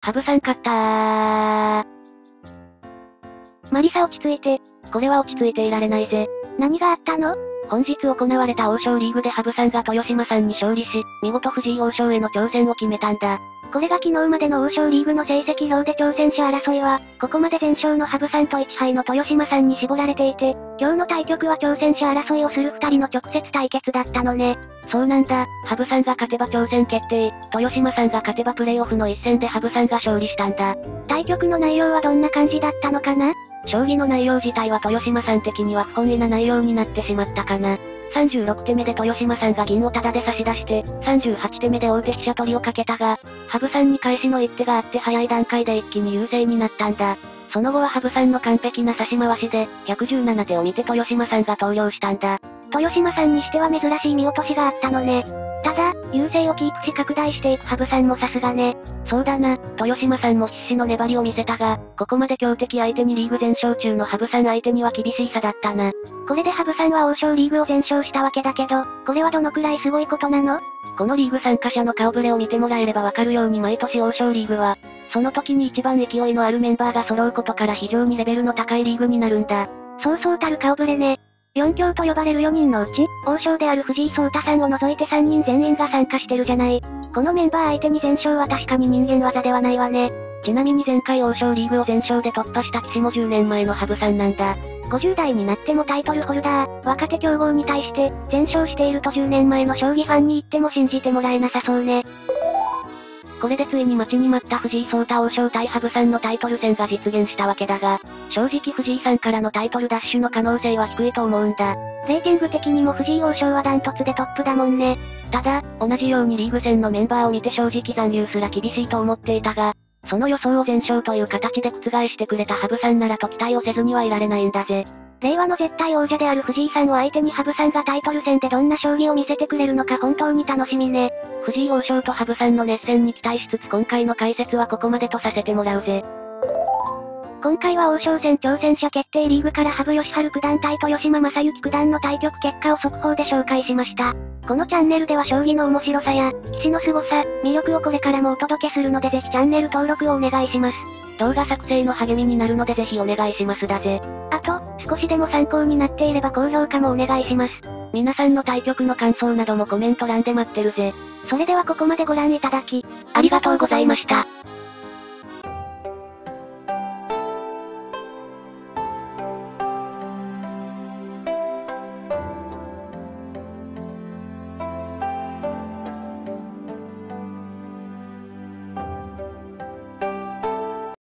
羽生さん勝ったー。 マリサ落ち着いて。 これは落ち着いていられないぜ。 何があったの？ 本日行われた王将リーグで羽生さんが豊島さんに勝利し、見事藤井王将への挑戦を決めたんだ。 これが昨日までの王将リーグの成績表で挑戦者争いは、ここまで全勝の羽生さんと1敗の豊島さんに絞られていて、今日の対局は挑戦者争いをする2人の直接対決だったのね。 そうなんだ、羽生さんが勝てば挑戦決定、豊島さんが勝てばプレイオフの一戦で羽生さんが勝利したんだ。 対局の内容はどんな感じだったのかな？ 将棋の内容自体は豊島さん的には不本意な内容になってしまったかな。36手目で豊島さんが銀をタダで差し出して、38手目で王手飛車取りをかけたが、羽生さんに返しの一手があって早い段階で一気に優勢になったんだ。その後は羽生さんの完璧な差し回しで、117手を見て豊島さんが投了したんだ。 豊島さんにしては珍しい見落としがあったのね。ただ、優勢をキープし拡大していく羽生さんもさすがね。 そうだな、豊島さんも必死の粘りを見せたが、ここまで強敵相手にリーグ全勝中の羽生さん相手には厳しい差だったな。 これで羽生さんは王将リーグを全勝したわけだけど、これはどのくらいすごいことなの？ このリーグ参加者の顔ぶれを見てもらえればわかるように毎年王将リーグは、その時に一番勢いのあるメンバーが揃うことから非常にレベルの高いリーグになるんだ。 そうそうたる顔ぶれね。4強と呼ばれる4人のうち、王将である藤井聡太さんを除いて3人全員が参加してるじゃない。このメンバー相手に全勝は確かに人間技ではないわね。 ちなみに前回王将リーグを全勝で突破した棋士も10年前の羽生さんなんだ。 50代になってもタイトルホルダー、若手強豪に対して、全勝していると10年前の将棋ファンに言っても信じてもらえなさそうね。 これでついに待ちに待った藤井聡太王将対羽生さんのタイトル戦が実現したわけだが、正直藤井さんからのタイトル奪取の可能性は低いと思うんだ。 レーティング的にも藤井王将はダントツでトップだもんね。 ただ、同じようにリーグ戦のメンバーを見て正直残留すら厳しいと思っていたが、その予想を全勝という形で覆してくれた羽生さんならと期待をせずにはいられないんだぜ。 令和の絶対王者である藤井さんを相手に羽生さんがタイトル戦でどんな将棋を見せてくれるのか本当に楽しみね。 藤井王将と羽生さんの熱戦に期待しつつ今回の解説はここまでとさせてもらうぜ。 今回は王将戦挑戦者決定リーグから羽生善治九段対豊島将之九段の対局結果を速報で紹介しました。このチャンネルでは将棋の面白さや、棋士の凄さ、魅力をこれからもお届けするのでぜひチャンネル登録をお願いします。 動画作成の励みになるのでぜひお願いしますだぜ。 あと、少しでも参考になっていれば高評価もお願いします。 皆さんの対局の感想などもコメント欄で待ってるぜ。 それではここまでご覧いただき、 ありがとうございました。